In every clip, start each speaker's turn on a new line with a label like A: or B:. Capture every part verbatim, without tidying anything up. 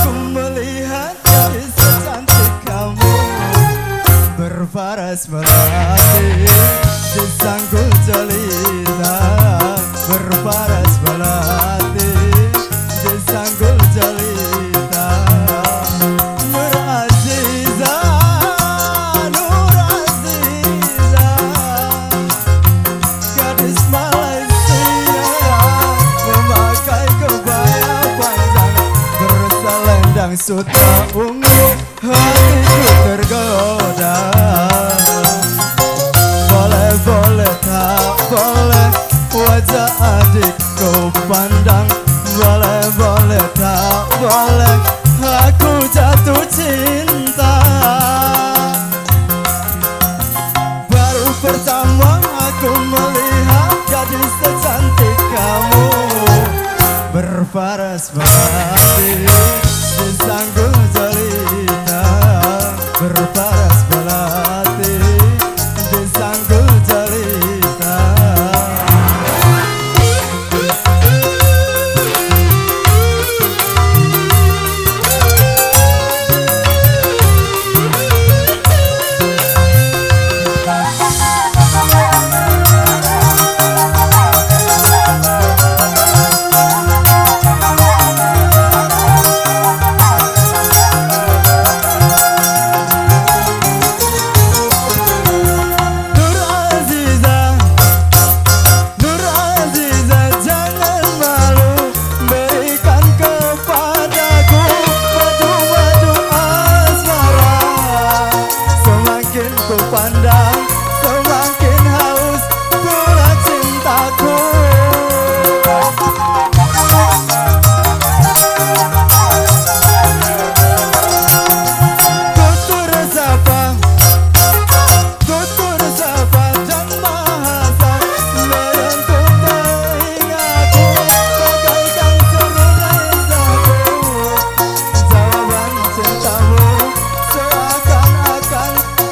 A: aku melihat gadis secantik kamu berparas melati di sanggul jelita, berparas melati di sanggul jelita. Nur Aziza, Nur Aziza, gadis Malaysia memakai kebaya panjang berselendang sutra ungu, hatiku tergoda. Boleh boleh tak boleh wajah adikku pandang, boleh boleh tak boleh aku jatuh cinta. Baru pertama aku melihat gadis secantik kamu berparas melati di sanggul jelita, berparas melati di sanggul jelita. Pandang semakin haus pula cintaku. Tutur sapa, tutur sapa dan bahasa menyentuh telingaku bagaikan serunai sapu. Jawaban cintamu seakan-akan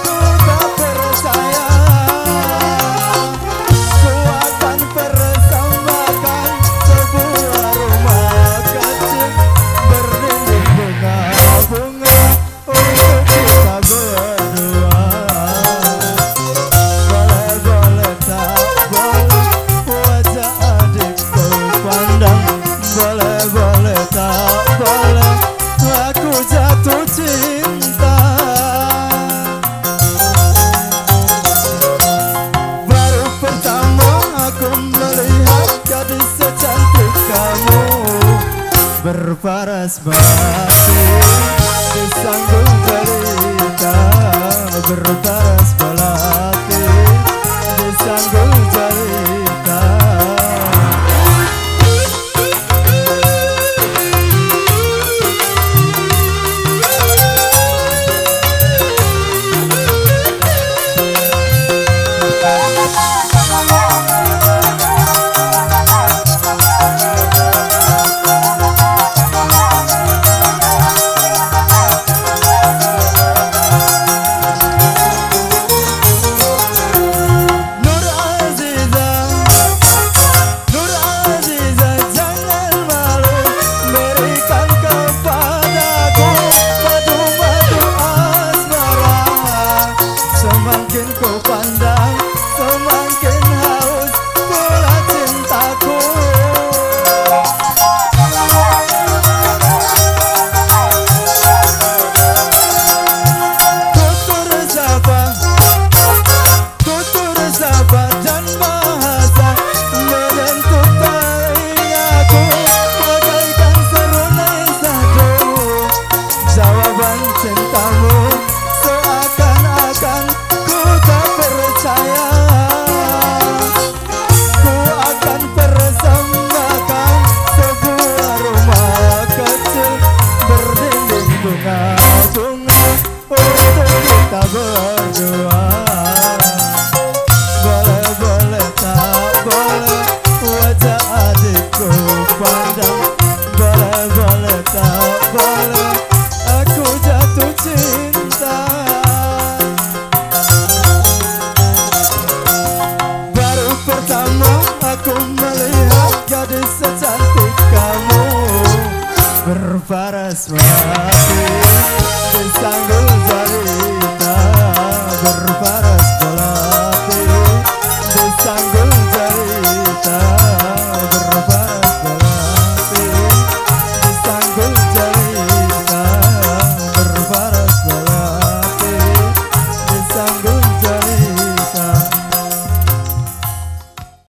A: jatuh cinta. Baru pertama aku melihat gadis secantik kamu berparas melati di sanggul jelita, berparas melati di sanggul jelita. Semakin ku pandang, semakin haus pula cintaku. Tutur sapa, tutur sapa dan bahasa menyentuh telingaku bagaikan serunai sadu. Jawaban cintamu seakan-akan ku tak percaya. Ku akan persembahkan sebuah rumah kecil berdinding bunga-bunga untuk kita berdua. Boleh boleh tak boleh wajah adikku pandang, boleh boleh tak boleh aku jatuh cinta. Baru pertama aku melihat gadis secantik kamu berparas mati, disanggul cerita berparas